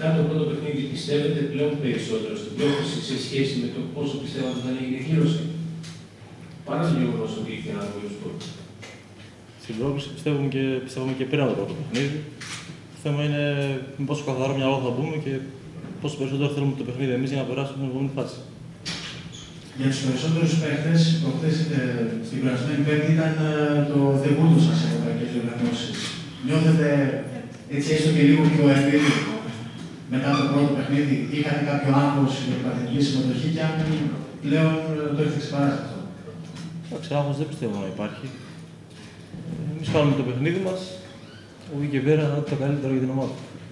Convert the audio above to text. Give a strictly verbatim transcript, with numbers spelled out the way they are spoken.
Ειδικά το πρώτο παιχνίδι, πιστεύετε πλέον περισσότερο στην πρόκληση σε σχέση με το πόσο πιστεύατε θα είναι η εκδήλωση. Παρά το γεγονός ότι είχε ένα πολύ σπορ. Στην πρόκληση πιστεύουμε και, πιστεύουμε και πριν από το πρώτο παιχνίδι. Το θέμα είναι με πόσο καθαρό μυαλό θα μπούμε και πόσο περισσότερο θέλουμε το παιχνίδι εμείς για να περάσουμε στην επόμενη φάση. Για τους περισσότερους παίκτες, προχθές ε, στην περασμένη Πέμπτη ήταν ε, το δebut σας σε ευρωπαϊκές διοργανώσεις. Νιώθετε έτσι έστω και λίγο πιο εύκολοι μετά το πρώτο παιχνίδι, είχατε κάποιο άγχος για την παθητική συμμετοχή και αν πλέον το έχετε ξεπεράσει αυτό? Εντάξει, άγχος δεν πιστεύω να υπάρχει. Εμείς κάνουμε το παιχνίδι μας, από εκεί και πέρα το καλύτερο για την ομάδα.